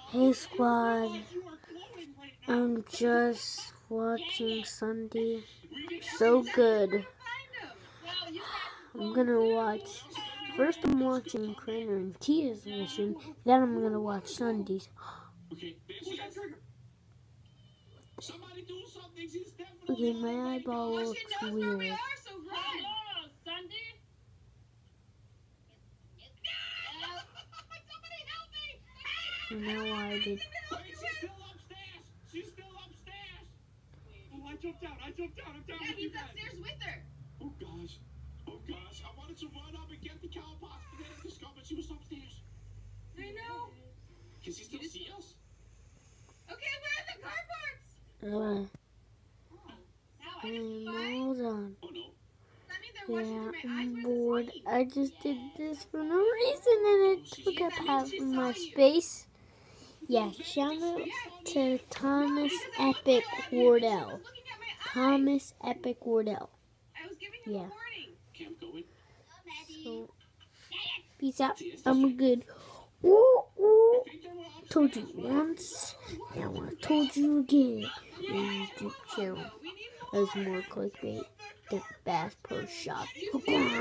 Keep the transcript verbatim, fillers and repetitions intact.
Hey squad, I'm just watching Sunday. So good. I'm gonna watch, first I'm watching Crainer and Tia's mission, then I'm gonna watch Sunday's. Okay, my eyeball looks weird. And now I did. She's still upstairs. She's still upstairs. Oh, I jumped out. I jumped out. I'm down. Yeah, he's upstairs with her. Oh gosh. Oh gosh. I wanted to run up and get the cow pots, but then I discovered she was upstairs. I know. Can she still see us? Okay, where are the car parts? Uh, Now I and just fine. hold on. Oh no. That means they're watching Yeah, through my eyes. I'm Where's bored. the I just did this for no reason and it took up half of my space. Yeah, shout out to Thomas Epic Wardell. Thomas Epic Wardell. I was giving him Yeah. a warning. Okay, I'm going. So, peace out. I'm good. Ooh, ooh. I think they were upstairs. Told you once, now I told you again. Your YouTube channel. We need more. There's more clickbait than Bass Pro Shop.